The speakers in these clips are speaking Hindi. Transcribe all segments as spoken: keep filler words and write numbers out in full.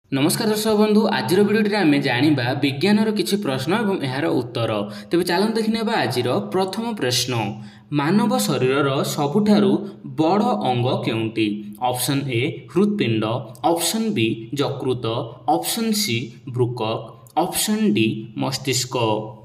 नमस्कार दर्शक बंधु आज भिडियो आम जाना विज्ञान किसी प्रश्न और यार उत्तर। तेज चलते देखने आज प्रथम प्रश्न मानव शरीर सबुठारु बड़ अंग केउंटी। ऑप्शन ए हृत्पिंड, ऑप्शन बी यकृत, ऑप्शन सी वृकक, ऑप्शन डी मस्तिष्क।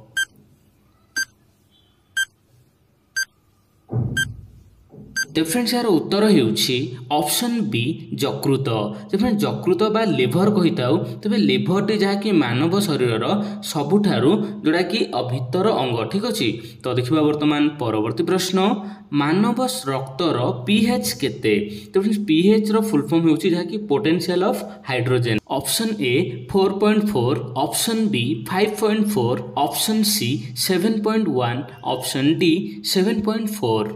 तो फ्रेंड्स यार उत्तर होउछि ऑप्शन बी यकृत। तो फ्रेंड्स यकृत बा लिभर कही थाउ तबे लिभर टी जहा कि मानव शरीर सबुठारु जोड़ा कि भितर अंग। ठीक अछि, तो देखिबा वर्तमान परवर्ती प्रश्न मानव रक्तर पीएच केते। तो फ्रेंड्स पीएच रो फुल फॉर्म होउछि जहा कि potential of hydrogen. Option A four point four, option B five point four, option C seven point one, option D seven point four.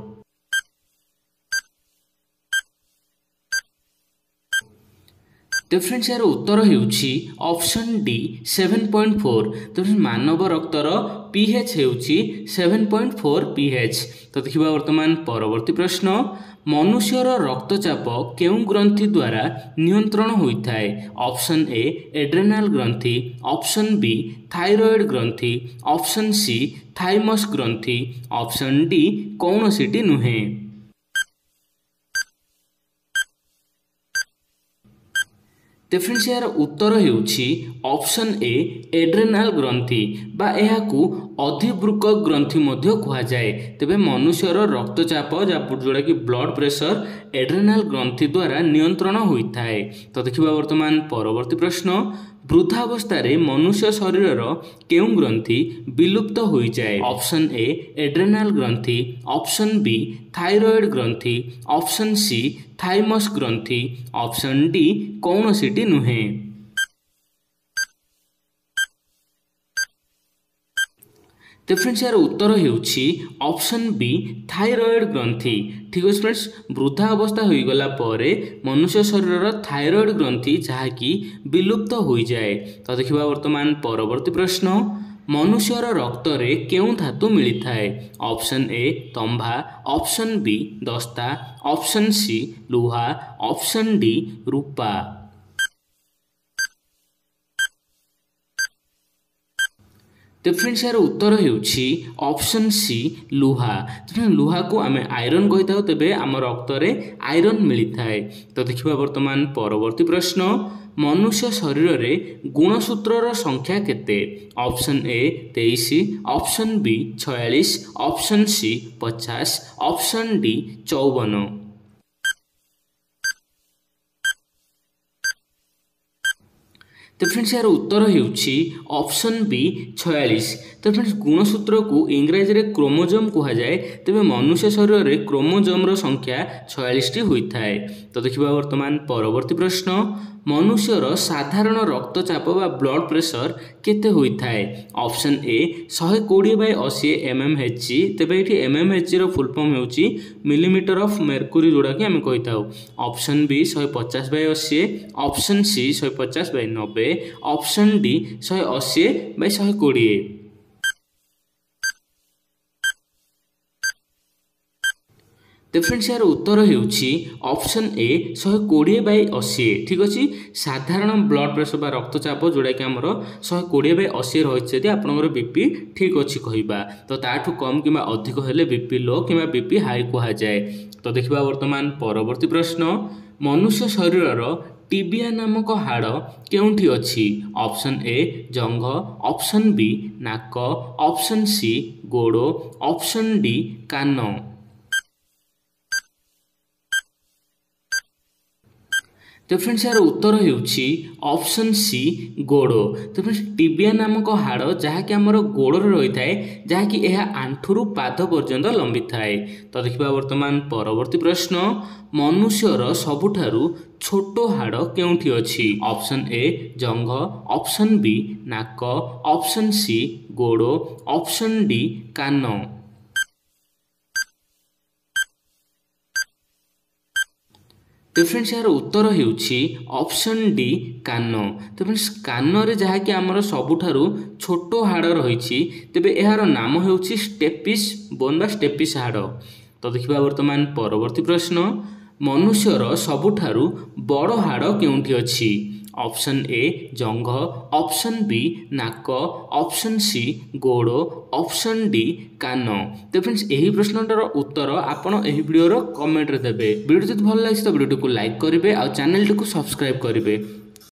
तो फ्रेंड्स यार उत्तर होउछि option D seven point four. तो मानव रक्तर पीएच होउछि सेवन पॉइंट फोर पीएच। तो देखिबा वर्तमान परवर्ती प्रश्न मनुष्यर रक्तचाप केउं ग्रंथि द्वारा नियंत्रण होइथाय। ऑप्शन ए एड्रेनाल ग्रंथि, ऑप्शन बी थायराइड ग्रंथि, ऑप्शन सी थाइमस ग्रंथि, ऑप्शन डी कौनसीटी नुहे। तो फ्रेंड्स यार उत्तर होउछि ऑप्शन ए एड्रेनाल ग्रंथि बा एहाकू अधिवृकक ग्रंथि मध्य कुहा जाए। तेबे मनुष्यर रक्तचाप जोड़ा कि ब्लड प्रेशर एड्रेनाल ग्रंथि द्वारा नियंत्रण होइथाय। तो देखिबा वर्तमान परवर्ती प्रश्न वृद्धावस्था रे मनुष्य शरीर केउं ग्रंथि विलुप्त हो जाए। ऑप्शन ए एड्रेनाल ग्रंथि, ऑप्शन बी थायराइड ग्रंथि, ऑप्शन सी थाइमस ग्रंथि, ऑप्शन डी कौनसीटी नुहे। तो फ्रेंड्स यार उत्तर होउछि ऑप्शन बी थायराइड ग्रंथि। ठीक है फ्रेंड्स, वृद्धा अवस्था हो गला परे मनुष्य शरीर थायराइड ग्रंथि जहा कि विलुप्त हो जाए। तो देखिबा वर्तमान परवर्ती प्रश्न मनुष्यर रक्त रे केउं धातु मिलता है। ऑप्शन ए तंबा, ऑप्शन बी दस्ता, ऑप्शन सी लुहा, ऑप्शन डी रूपा। तो फ्रेंड्स यार उत्तर होउछि ऑप्शन सी लुहा। तो लुहा को आम आयरन कही था तेबे आम रक्त रे आयरन मिलता है। तो देखिबा वर्तमान परवर्ती प्रश्न मनुष्य शरीर रे गुणसूत्र संख्या केते। ऑप्शन ए तेईस, ऑप्शन बी छयालीस, ऑप्शन सी पचास, ऑप्शन डी चौवन। तो फ्रेंड्स यार उत्तर होउछि ऑप्शन बी छयालीस। तो फ्रेंड्स गुणसूत्र को इंग्रजी रे क्रोमोजोम कहा जाए तेबे मनुष्य शरीर रे क्रोमोजोम रो संख्या छयालीस टी होइथाय। तो देखिबा वर्तमान परवर्ती प्रश्न मनुष्यर साधारण रक्तचाप बा ब्लड प्रेशर केते होइथाय। Option A one twenty by अस्सी एम एम एच जी। तेबे एठी एम एम एच जी रो फुल फॉर्म होउछि मिलीमीटर ऑफ मर्क्यूरी जोड़ा कि हम कहि थाउ। Option B one fifty by अस्सी, option C one fifty by नब्बे, ऑप्शन डी वन अस्सी बाय वन ट्वेंटी। तो फ्रेंड्स यार उत्तर होउछि option A one twenty by अस्सी। ठीक अछि, साधारण ब्लड प्रेशर बा रक्तचाप जोड़ा कि हमर वन ट्वेंटी बाय अस्सी रहिछि जदि आपनकर बीपी ठीक अछि कहिबा। तो ताठू कम किबा अधिक हेले बीपी लो किबा बीपी हाई कहा जाए। तो देखिबा वर्तमान परवर्ती प्रश्न मनुष्य शरीर टिबिया नामक हाड़ केउंठी अछि। ऑप्शन ए जंघ, ऑप्शन बी नाक, ऑप्शन सी गोड़, ऑप्शन डी कान। तो फ्रेंड्स यार उत्तर होउछि ऑप्शन सी गोड़। तो फ्रेंड्स टिबिया नामक हाड़ जहा कि हमर गोड़ रे रही थाए जहा कि एहा आंठुरु पाद पर्यंत लंबी थाए। तो देखिबा वर्तमान परवर्ती प्रश्न मनुष्यर सबुठारु छोटो हाड़ केउंठी अछि। ऑप्शन ए जंघ, ऑप्शन बी नाक, ऑप्शन सी गोड़, ऑप्शन डी कान। तो फ्रेंड्स यार उत्तर होउछि ऑप्शन डी कान। तो फ्रेंड्स कान रे जहा कि हमर सबुठारु छोटो हाड़ रहिछि तेबे एहार नाम होउछि स्टेपिस बोन बा स्टेपिस हाड़। तो देखिबा वर्तमान परवर्ती प्रश्न मनुष्यर सबुठारु बड़ हाड़ केउंठी अछि। ऑप्शन ए जंघ, ऑप्शन बी नाक, ऑप्शन सी गोड़, ऑप्शन डी कान। तो फ्रेंड्स यही प्रश्नटार उत्तर आपण एही वीडियोर कमेंट रे देबे। वीडियो जदि भल लागिस तो वीडियो को लाइक करिवे आ चैनल को सब्सक्राइब करिवे।